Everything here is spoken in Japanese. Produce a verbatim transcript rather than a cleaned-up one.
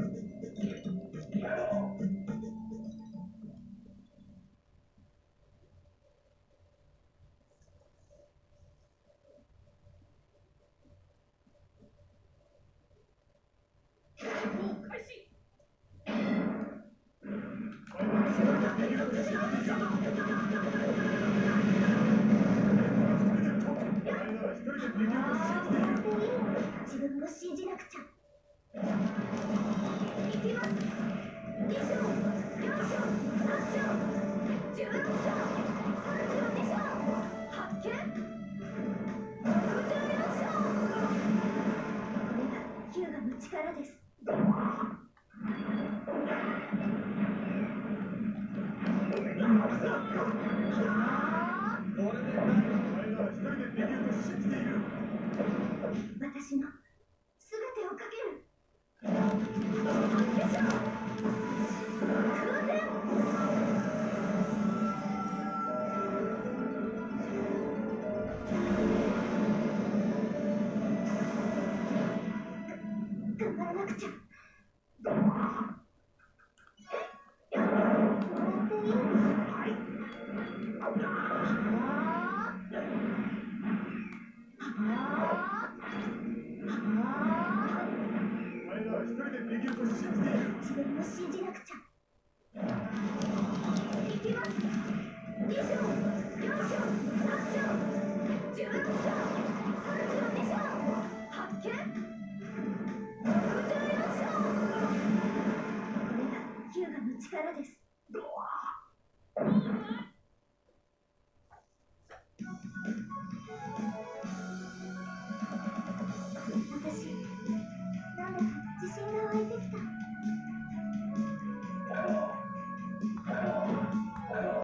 自分を信じなくちゃ。いきます。に章、よん章、さん章、じゅうろく章、さんじゅうに章、発見、ろくじゅうよん章。これがヒューガの力です。私のすべてをかける。空転。頑張らなくちゃ。自分を信じなくちゃ。いきます。に章、よん章、さん章、じゅうろく章、さんじゅうに章、発見、ろくじゅうよん章。これがヒューガの力です。